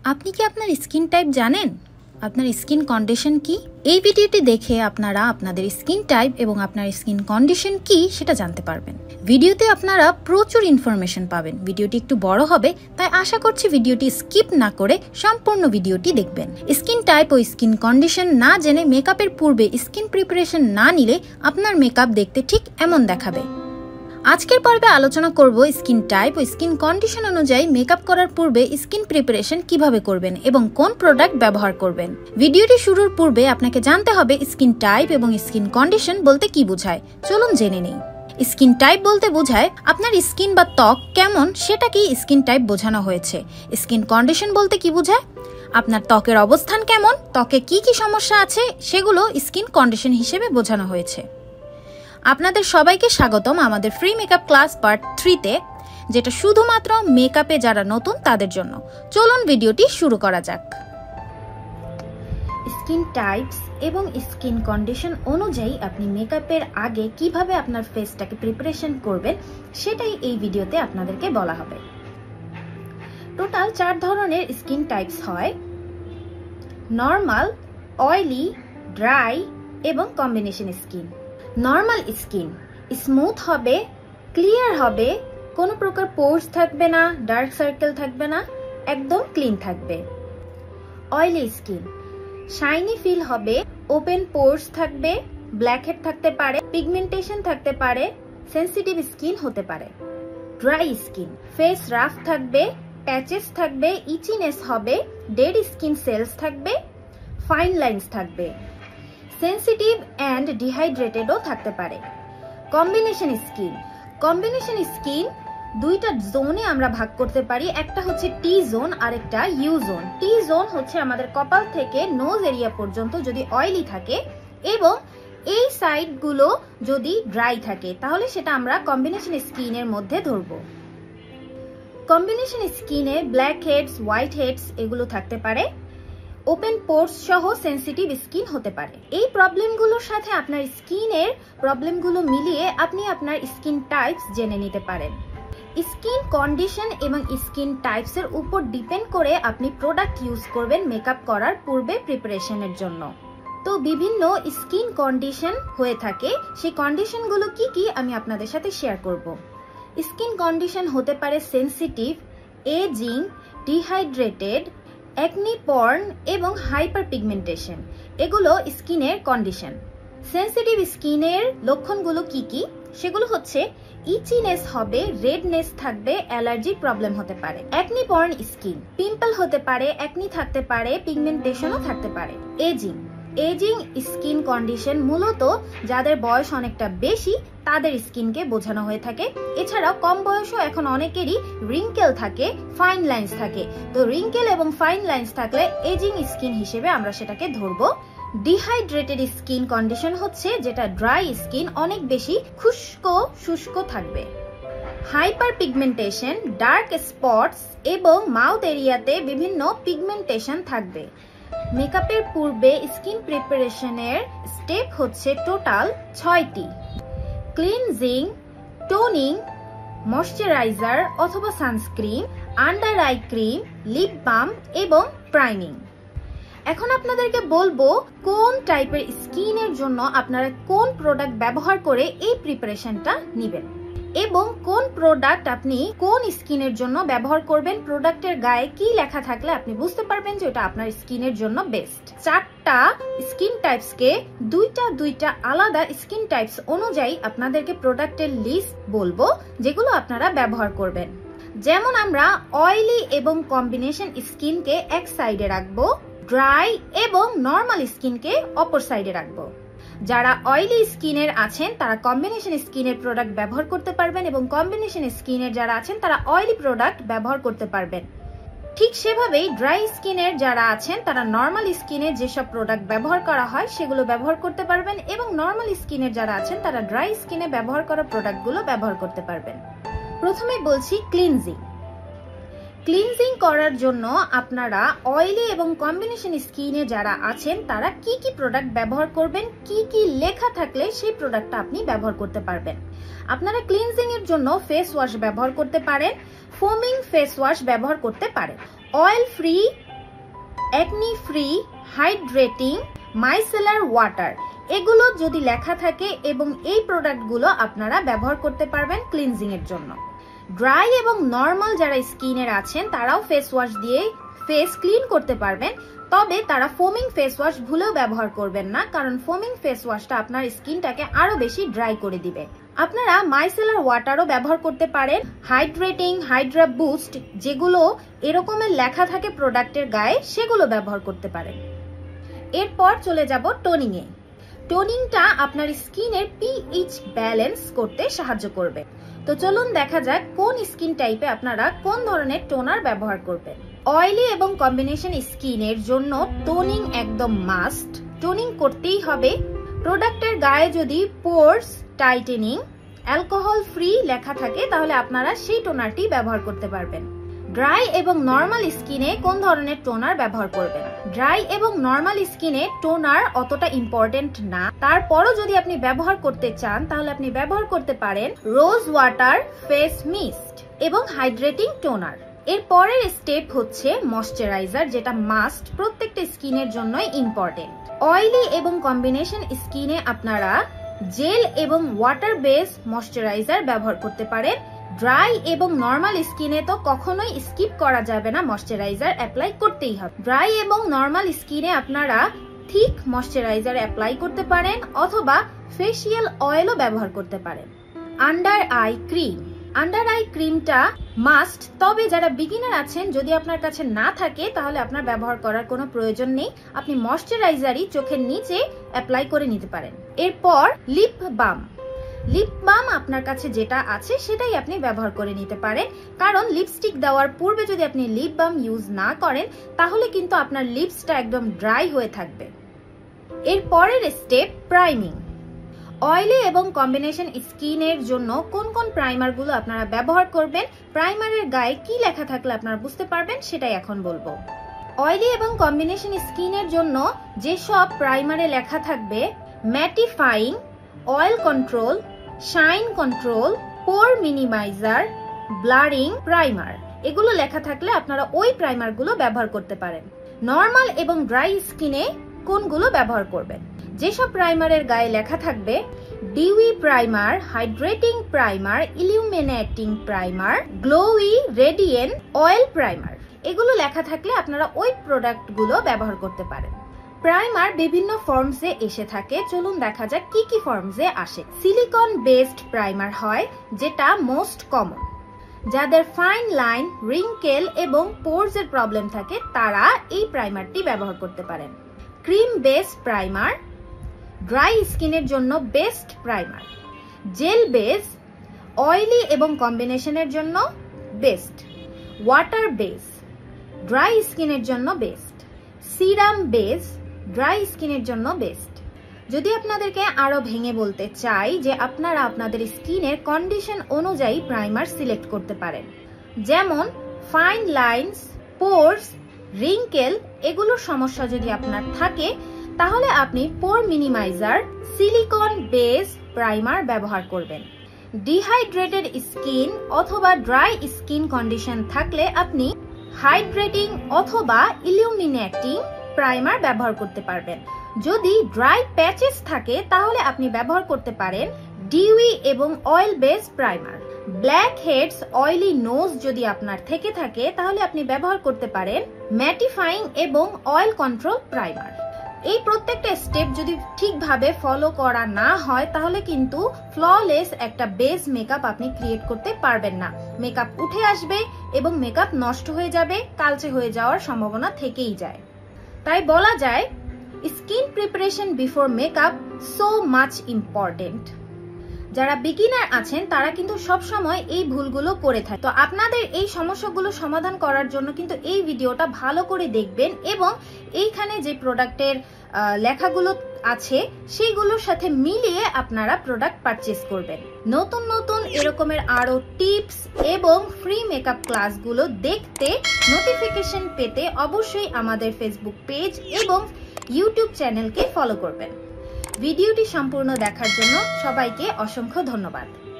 আপনি কি আপনার স্কিন টাইপ জানেন? আপনার স্কিন কন্ডিশন কি? এই ভিডিওটি দেখে আপনারা আপনাদের স্কিন টাইপ এবং আপনার স্কিন কন্ডিশন কি সেটা জানতে পারবেন। ভিডিওতে আপনারা প্রচুর ইনফরমেশন পাবেন। ভিডিওটি একটু বড় হবে, তাই আশা করছি ভিডিওটি স্কিপ না করে সম্পূর্ণ ভিডিওটি দেখবেন। স্কিন টাইপ ও স্কিন কন্ডিশন না জেনে মেকআপের পূর্বে স্কিন প্রিপারেশন না নিলে আপনার মেকআপ দেখতে ঠিক এমন দেখাবে। আজকের পর্বে আলোচনা করব স্কিন টাইপ ও স্কিন কন্ডিশন অনুযায়ী মেকআপ করার পূর্বে স্কিন প্রিপারেশন কিভাবে করবেন এবং কোন প্রোডাক্ট ব্যবহার করবেন। ভিডিওটি শুরুর পূর্বে আপনাকে জানতে হবে স্কিন টাইপ এবং স্কিন কন্ডিশন বলতে কি বোঝায়। চলুন জেনে নেই। স্কিন টাইপ বলতে বোঝায় আপনার স্কিন বা ত্বক কেমন সেটাকেই স্কিন টাইপ বোঝানো হয়েছে। স্কিন কন্ডিশন বলতে কি বোঝায়? আপনার ত্বকের অবস্থান কেমন, ত্বকে কি কি সমস্যা আছে সেগুলো স্কিন কন্ডিশন হিসেবে বোঝানো হয়েছে। আপনাদের সবাইকে স্বাগতম আমাদের ফ্রি মেকআপ ক্লাস পার্ট 3-তে, যেটা শুধুমাত্র মেকআপে যারা নতুন তাদের জন্য। চলুন ভিডিওটি শুরু করা যাক। স্কিন টাইপস এবং স্কিন কন্ডিশন অনুযায়ী আপনি মেকআপের আগে কিভাবে আপনার ফেসটাকে প্রিপারেশন করবেন সেটাই এই ভিডিওতে আপনাদেরকে বলা হবে। টোটাল 4 ধরনের স্কিন টাইপস হয়: নর্মাল, অয়েলি, ড্রাই এবং combination skin. Normal skin smooth হবে, ক্লিয়ার হবে, কোনো প্রকার পোর্স থাকবে না, ডার্ক সার্কেল থাকবে না, একদম ক্লিন থাকবে। অয়েলি স্কিন শাইনি ফিল হবে, ওপেন পোর্স থাকবে, ব্ল্যাক হেড থাকতে পারে, পিগমেন্টেশন থাকতে পারে, সেনসিটিভ স্কিন হতে পারে। ড্রাই স্কিন ফেস রাফ থাকবে, প্যাচেস থাকবে, ইচিনেস হবে, ডেড স্কিন সেলস থাকবে, ফাইন লাইন্স থাকবে, সেনসিটিভ অ্যান্ড ডিহাইড্রেটেডও থাকতে পারে। কম্বিনেশন স্কিন দুইটা জোনে আমরা ভাগ করতে পারি। একটা হচ্ছে টি জোন আর একটা ইউ জোন। টি জোন হচ্ছে আমাদের কপাল থেকে নোজ এরিয়া পর্যন্ত যদি অয়েলি থাকে এবং এই সাইডগুলো যদি ড্রাই থাকে তাহলে সেটা আমরা কম্বিনেশন স্কিনের মধ্যে ধরবো। কম্বিনেশন স্কিনে ব্ল্যাক হেডস, হোয়াইট হেডস এগুলো থাকতে পারে, ওপেন পোর্স সহ সেনসিটিভ স্কিন হতে পারে। এই প্রবলেমগুলোর সাথে আপনার স্কিনের প্রবলেমগুলো মিলিয়ে আপনি আপনার স্কিন টাইপস জেনে নিতে পারেন। স্কিন কন্ডিশন এবং স্কিন টাইপস এর উপর ডিপেন্ড করে আপনি প্রোডাক্ট ইউজ করবেন মেকআপ করার পূর্বে প্রিপারেশনের জন্য। তো বিভিন্ন স্কিন কন্ডিশন হয়ে থাকে, সেই কন্ডিশনগুলো কি কি আমি আপনাদের সাথে শেয়ার করব। স্কিন কন্ডিশন হতে পারে sensitive, aging, dehydrated, acne prone এবং হাইপার পিগমেন্টেশন। এগুলো স্কিনের কন্ডিশন। সেনসিটিভ স্কিনের লক্ষণগুলো কি কি? সেগুলো হচ্ছে ইচিনেস হবে, রেডনেস থাকবে, অ্যালার্জির প্রবলেম হতে পারে। অ্যাকনি পর্ন স্কিন পিম্পল হতে পারে, অ্যাকনি থাকতে পারে, পিগমেন্টেশনও থাকতে পারে। এজিং স্কিন কন্ডিশন মূলত যাদের বয়স অনেকটা বেশি তাদের স্কিনকে বোঝানো হয়ে থাকে। এছাড়াও কম বয়সও এখন অনেকেরই রিঙ্কেল থাকে, ফাইন লাইন্স থাকে। তো রিঙ্কেল এবং ফাইন লাইন্স থাকলে এজিং স্কিন হিসেবে আমরা সেটাকে ধরবো। ডিহাইড্রেটেড স্কিন কন্ডিশন হচ্ছে যেটা ড্রাই স্কিন, অনেক বেশি শুষ্ক থাকবে। হাইপার পিগমেন্টেশন ডার্ক স্পটস এবং মাউথ এরিয়াতে বিভিন্ন পিগমেন্টেশন থাকবে। মেকআপের পূর্বে স্কিন প্রিপারেশনের স্টেপ হচ্ছে টোটাল 6টি: ক্লিনজিং, টোনিং, ময়শ্চারাইজার অথবা sunscreen, under eye cream, lip balm এবং প্রাইমিং। এখন আপনাদেরকে বলবো কোন টাইপের স্কিনের জন্য আপনারা কোন প্রোডাক্ট ব্যবহার করে এই প্রিপারেশনটা নেবেন এবং কোন প্রোডাক্ট আপনি কোন স্কিনের জন্য ব্যবহার করবেন। প্রোডাক্টের গায়ে কি লেখা থাকলে আপনি বুঝতে পারবেন যে ওটা আপনার স্কিনের জন্য বেস্ট। 4টা স্কিন টাইপসকে দুইটা আলাদা স্কিন টাইপস অনুযায়ী আপনাদেরকে প্রোডাক্টের লিস্ট বলবো যেগুলো আপনারা ব্যবহার করবেন। যেমন আমরা অয়েলি এবং কম্বিনেশন স্কিনকে এক সাইডে রাখবো, ড্রাই এবং নর্মাল স্কিনকে অপর সাইডে রাখবো। যারা অয়েলি স্কিনের আছেন তারা কম্বিনেশন স্কিনের প্রোডাক্ট ব্যবহার করতে পারবেন এবং কম্বিনেশন স্কিনের যারা আছেন তারা অয়েলি প্রোডাক্ট ব্যবহার করতে পারবেন। ঠিক সেভাবেই ড্রাই স্কিনের যারা আছেন তারা নর্মাল স্কিনে যেসব প্রোডাক্ট ব্যবহার করা হয় সেগুলো ব্যবহার করতে পারবেন এবং নর্মাল স্কিনের যারা আছেন তারা ড্রাই স্কিনে ব্যবহার করা প্রোডাক্টগুলো ব্যবহার করতে পারবেন। প্রথমে বলছি ক্লিনজিং। ক্লিনজিং করার জন্য আপনারা অয়েলি এবং কম্বিনেশন স্কিনে যারা আছেন তারা কি কি প্রোডাক্ট ব্যবহার করবেন, কি কি লেখা থাকলে সেই প্রোডাক্টটা আপনি ব্যবহার করতে পারবেন। আপনারা ক্লিনজিং এর জন্য ফেস ওয়াশ ব্যবহার করতে পারেন, ফোমিং ফেস ওয়াশ ব্যবহার করতে পারেন। Oil free acne free, hydrating, micellar water এগুলো যদি লেখা থাকে এবং এই প্রোডাক্টগুলো আপনারা ব্যবহার করতে পারবেন ক্লিনজিং এর জন্য। ড্রাই এবং নর্মাল যারা স্কিনের আছেন তারাও ফেস ওয়াশ দিয়ে ফেস ক্লিন করতে পারবেন, তবে তারা ফোমিং ফেস ওয়াশ ভুলেও ব্যবহার করবেন না, কারণ ফোমিং ফেস ওয়াশটা আপনার স্কিনটাকে আরো বেশি ড্রাই করে দিবে। আপনারা মাইসেলার ওয়াটারও ব্যবহার করতে পারেন, হাইড্রেটিং, হাইড্রা বুস্ট যেগুলো এরকমের লেখা থাকে প্রোডাক্টের গায়ে সেগুলো ব্যবহার করতে পারেন। এরপর চলে যাব টোনিং এ। টোনিংটা আপনার স্কিনের পিএইচ ব্যালেন্স করতে সাহায্য করবে। তো চলুন দেখা যাক কোন স্কিন টাইপে আপনারা কোন ধরনের টোনার ব্যবহার করবেন। অয়েলি এবং কম্বিনেশন স্কিনের জন্য টোনিং একদম মাস্ট, টোনিং করতেই হবে। প্রোডাক্টের গায়ে যদি পোরস টাইটেনিং, অ্যালকোহল ফ্রি লেখা থাকে তাহলে আপনারা সেই টোনারটি ব্যবহার করতে পারবেন। ড্রাই এবং নর্মাল স্কিনে কোন ধরনের টোনার ব্যবহার করবেন? ড্রাই এবং নর্মাল স্কিনে টোনার অতটা ইম্পর্টেন্ট না, তারপরও যদি আপনি ব্যবহার করতে চান তাহলে আপনি ব্যবহার করতে পারেন রোজ ওয়াটার ফেস মিস্ট এবং হাইড্রেটিং টোনার। এর পরের স্টেপ হচ্ছে ময়শ্চারাইজার, যেটা মাস্ট, প্রত্যেকটা স্কিনের জন্যই ইম্পর্টেন্ট। অয়েলি এবং কম্বিনেশন স্কিনে আপনারা জেল এবং ওয়াটার বেস ময়শ্চারাইজার ব্যবহার করতে পারেন। ড্রাই এবং নর্মাল স্কিনে তো কখনোই স্কিপ করা যাবে না, ময়শ্চারাইজার অ্যাপ্লাই করতেই হবে। ড্রাই এবং নর্মাল স্কিনে আপনারা থিক ময়শ্চারাইজার অ্যাপ্লাই করতে পারেন অথবা ফেসিয়াল অয়েলও ব্যবহার করতে পারেন। Under eye cream, under eye ক্রিমটা মাস্ট, তবে যারা বিগিনার আছেন যদি আপনার কাছে না থাকে তাহলে আপনার ব্যবহার করার কোনো প্রয়োজন নেই, আপনি ময়শ্চারাইজারই চোখের নিচে অ্যাপ্লাই করে নিতে পারেন। এরপর লিপ বাম, লিপ বাম আপনার কাছে যেটা আছে সেটাই আপনি ব্যবহার করে নিতে পারেন, কারণ লিপস্টিক দেওয়ার পূর্বে যদি আপনি লিপ বাম ইউজ না করেন তাহলে কিন্তু আপনার লিপসটা একদম ড্রাই হয়ে থাকবে। এর পরের স্টেপ প্রাইমিং। অয়েলি এবং কম্বিনেশন স্কিনের জন্য কোন কোন প্রাইমার গুলো আপনারা ব্যবহার করবেন, প্রাইমারের গায়ে কি লেখা থাকলে আপনারা বুঝতে পারবেন সেটাই এখন বলবো। অয়েলি এবং কম্বিনেশন স্কিনের জন্য যেসব প্রাইমারে লেখা থাকবে mattifying, oil control, shine control, pore minimiser, blurring primer, এগুলো লেখা থাকলে আপনারা ওই প্রাইমার গুলো ব্যবহার করতে পারেন। নর্মাল এবং ড্রাই স্কিনে কোনগুলো ব্যবহার করবেন? যেসব প্রাইমারের গায়ে লেখা থাকবে dewy primer, hydrating primer, illuminating primer, glowy radiant oil primer, এগুলো লেখা থাকলে আপনারা ওই প্রোডাক্টগুলো ব্যবহার করতে পারেন। প্রাইমার বিভিন্ন ফর্মসে এসে থাকে, চলুন দেখা যাক কি কি ফর্মসে আসে। সিলিকন বেসড প্রাইমার হয়, যেটা মোস্ট কমন। যাদের ফাইন লাইন, রিঙ্কেল এবং পোরস এর প্রবলেম থাকে তারা এই প্রাইমারটি ব্যবহার করতে পারেন। ক্রিম বেস প্রাইমার, ড্রাই স্কিনের জন্য best primer. Gel base, oily এবং কম্বিনেশনের জন্য বেস্ট। ওয়াটার বেস, ড্রাই স্কিনের জন্য বেস্ট। সিরাম বেস, ড্রাই স্কিনের জন্য বেস্ট। যদি আপনাদেরকে আরো ভেঙে বলতে চাই যে আপনারা আপনাদের স্কিনের কন্ডিশন অনুযায়ী প্রাইমার সিলেক্ট করতে পারেন, যেমন ফাইন লাইন্স, পোরস, রিঙ্কেল এগুলোর সমস্যা যদি আপনার থাকে তাহলে আপনি pore minimiser silicone base primer ব্যবহার করবেন। ডিহাইড্রেটেড স্কিন অথবা ড্রাই স্কিন কন্ডিশন থাকলে আপনি হাইড্রেটিং অথবা ইলুমিনেটিং প্রাইমার ব্যবহার করতে পারবেন। যদি ড্রাই প্যাচেস থাকে তাহলে আপনি ব্যবহার করতে পারেন ডিউই এবং oil base primer. Blackheads, oily nose যদি আপনার থেকে থাকে তাহলে আপনি ব্যবহার করতে পারেন ম্যাটিফাইং এবং অয়েল কন্ট্রোল প্রাইমার। এই প্রত্যেকটা স্টেপ যদি ঠিকভাবে ফলো করা না হয় তাহলে কিন্তু ফ্ললেস একটা বেস মেকআপ আপনি ক্রিয়েট করতে পারবেন না। মেকআপ উঠে আসবে এবং মেকআপ নষ্ট হয়ে যাবে, কালচে হয়ে যাওয়ার সম্ভাবনা থেকেই যায়। তাই বলা যায় skin preparation before makeup so much important. যারা বিগিনার আছেন তারা কিন্তু সব সময় এই ভুলগুলো করে থাকে। তো আপনাদের এই সমস্যাগুলো সমাধান করার জন্য কিন্তু এই ভিডিওটা ভালো করে দেখবেন এবং এইখানে যে প্রোডাক্টের লেখাগুলো আছে সেইগুলোর সাথে মিলিয়ে আপনারা প্রোডাক্ট পারচেজ করবেন। নতুন নতুন এরকমের আরো টিপস এবং ফ্রি মেকআপ ক্লাসগুলো দেখতে, নোটিফিকেশন পেতে অবশ্যই আমাদের ফেসবুক পেজ এবং ইউটিউব চ্যানেলকে ফলো করবেন। ভিডিওটি সম্পূর্ণ দেখার জন্য সবাইকে অসংখ্য ধন্যবাদ।